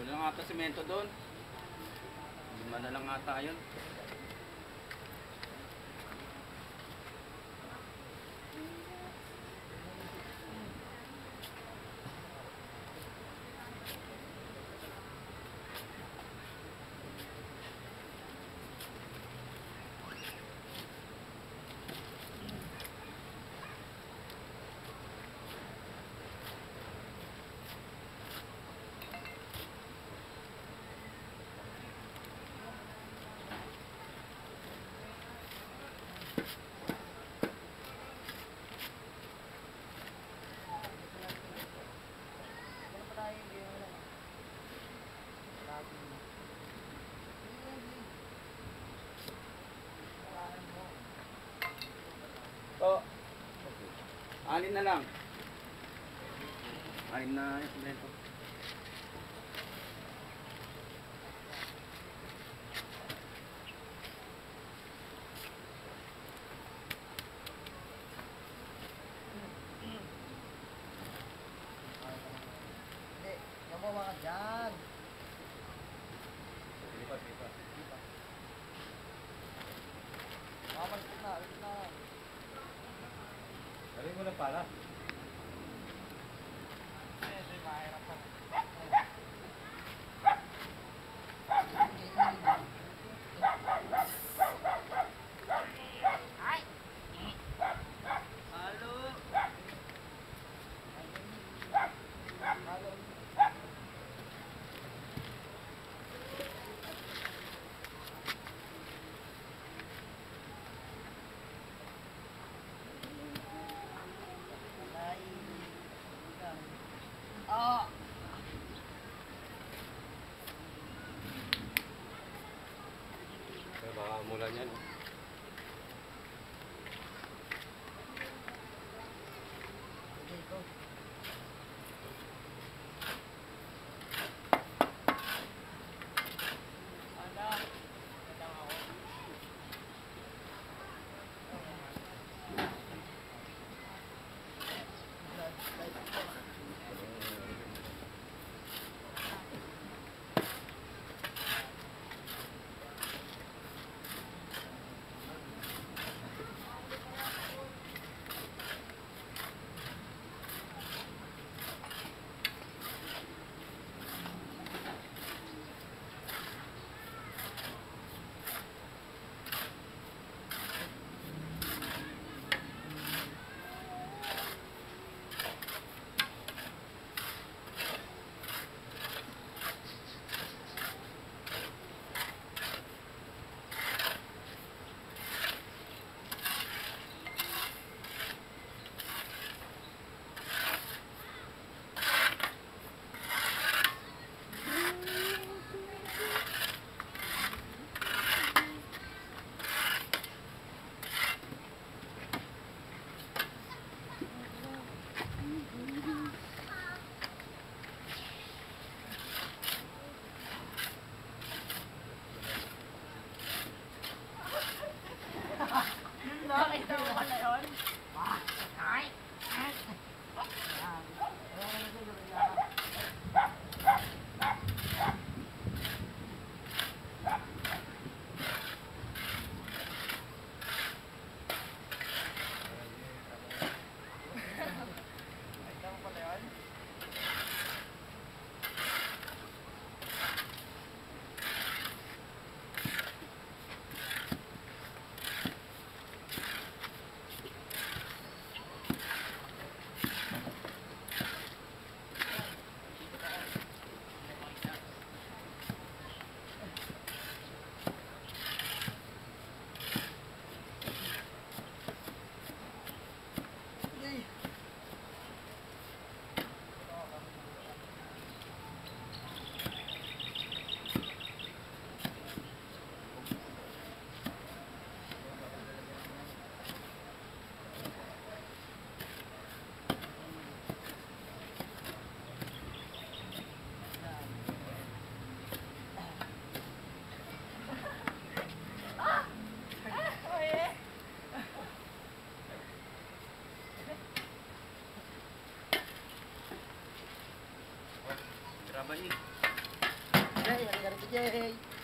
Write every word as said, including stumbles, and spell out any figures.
Wala lang ata simento doon. Lima na lang ata yun. So, alin na lang. Alin na yung simento. Hindi, nabawa ka dyan. Lipat, lipat. Mamalit na, alit na. Gawin mo lang pala. Hindi, mahirap pa. Ay! Halo! Halo! Ah! Kaya baka umulan yan. Oh. Okay, go. Ada. Datang ako. Nakita mo pala yun? Ah, ay! Ay! Ayan. Ayan na siguro yan. Nakita mo pala yun? Trabalho. Yay!